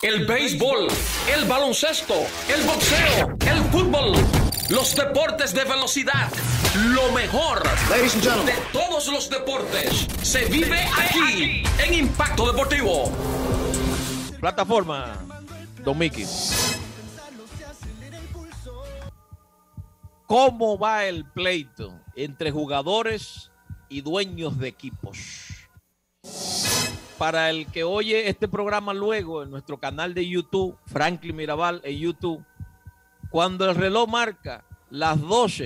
el béisbol, el baloncesto, el boxeo, el fútbol, los deportes de velocidad. Lo mejor de todos los deportes se vive aquí en Impacto Deportivo. Plataforma Don Mickey. ¿Cómo va el pleito entre jugadores y dueños de equipos? Para el que oye este programa luego en nuestro canal de YouTube, Franklin Mirabal en YouTube, cuando el reloj marca las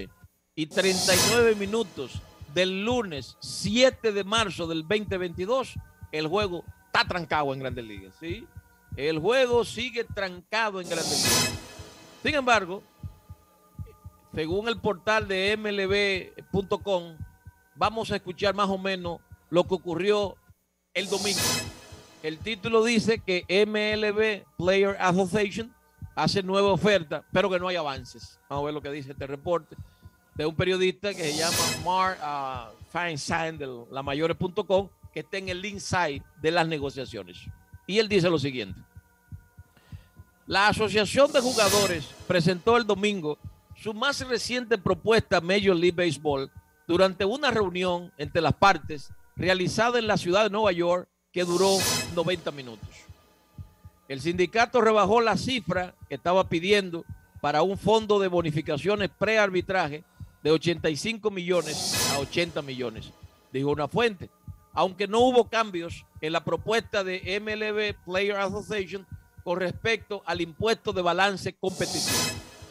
12:39 del lunes 7 de marzo del 2022, el juego está trancado en Grandes Ligas, ¿sí? El juego sigue trancado en Grandes Ligas. Sin embargo, según el portal de MLB.com, vamos a escuchar más o menos lo que ocurrió el domingo. El título dice que MLB Player Association hace nueva oferta, pero que no hay avances. Vamos a ver lo que dice este reporte de un periodista que se llama Mark Feinstein de lamayores.com, que está en el inside de las negociaciones. Y él dice lo siguiente: la Asociación de Jugadores presentó el domingo su más reciente propuesta a Major League Baseball durante una reunión entre las partes realizada en la ciudad de Nueva York que duró 90 minutos. El sindicato rebajó la cifra que estaba pidiendo para un fondo de bonificaciones pre-arbitraje de 85 millones a 80 millones, dijo una fuente, aunque no hubo cambios en la propuesta de MLB Player Association con respecto al impuesto de balance competitivo.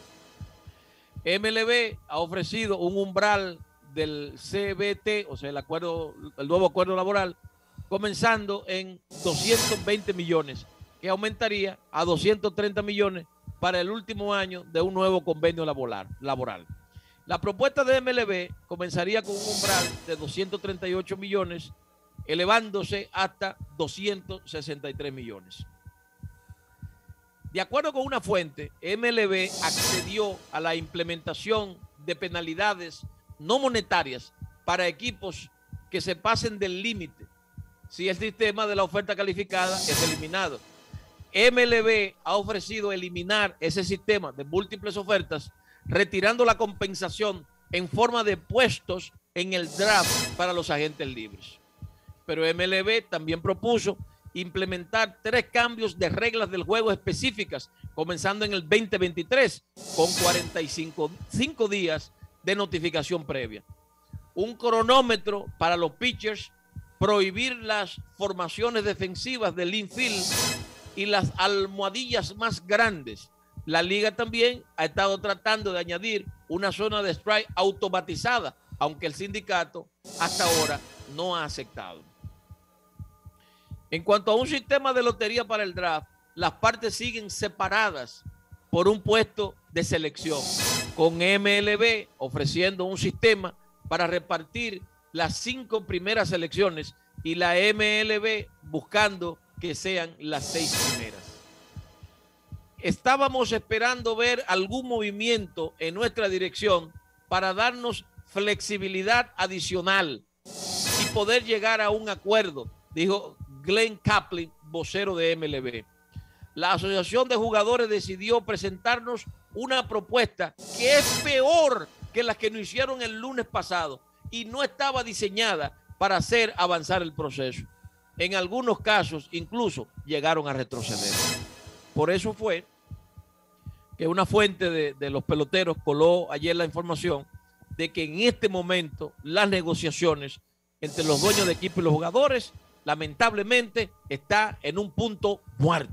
MLB ha ofrecido un umbral del CBT, o sea, el nuevo acuerdo laboral, comenzando en 220 millones, que aumentaría a 230 millones para el último año de un nuevo convenio laboral. La propuesta de MLB comenzaría con un umbral de 238 millones, elevándose hasta 263 millones. De acuerdo con una fuente, MLB accedió a la implementación de penalidades no monetarias para equipos que se pasen del límite si el sistema de la oferta calificada es eliminado. MLB ha ofrecido eliminar ese sistema de múltiples ofertas, retirando la compensación en forma de puestos en el draft para los agentes libres. Pero MLB también propuso implementar 3 cambios de reglas del juego específicas, comenzando en el 2023, con 45 días de notificación previa. Un cronómetro para los pitchers, prohibir las formaciones defensivas del infield y las almohadillas más grandes. La liga también ha estado tratando de añadir una zona de strike automatizada, aunque el sindicato hasta ahora no ha aceptado. En cuanto a un sistema de lotería para el draft, las partes siguen separadas por un puesto de selección, con MLB ofreciendo un sistema para repartir las 5 primeras selecciones y la MLB buscando que sean las 6 primeras. Estábamos esperando ver algún movimiento en nuestra dirección para darnos flexibilidad adicional y poder llegar a un acuerdo, dijo Glenn Kaplan, vocero de MLB. La Asociación de Jugadores decidió presentarnos una propuesta que es peor que la que nos hicieron el lunes pasado y no estaba diseñada para hacer avanzar el proceso. En algunos casos incluso llegaron a retroceder. Por eso fue que una fuente de los peloteros coló ayer la información de que en este momento las negociaciones entre los dueños de equipo y los jugadores lamentablemente está en un punto muerto.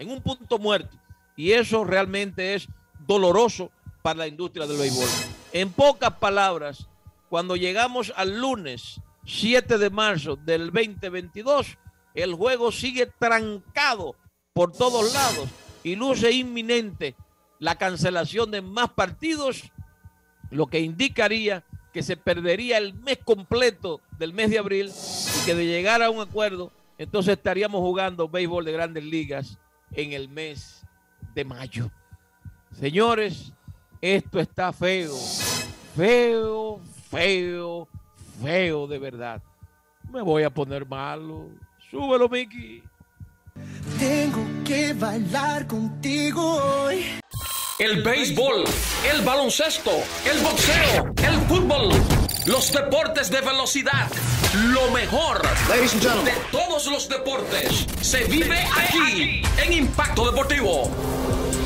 Y eso realmente es doloroso para la industria del béisbol. En pocas palabras, cuando llegamos al lunes 7 de marzo del 2022, el juego sigue trancado por todos lados y luce inminente la cancelación de más partidos, lo que indicaría que se perdería el mes completo del mes de abril y que de llegar a un acuerdo, entonces estaríamos jugando béisbol de Grandes Ligas en el mes de mayo. Señores, esto está feo de verdad. Me voy a poner malo. Súbelo, Mickey. Tengo que bailar contigo hoy. El béisbol, el baloncesto, el boxeo, el fútbol, los deportes de velocidad, lo mejor de todos los deportes se vive aquí en Impacto Deportivo.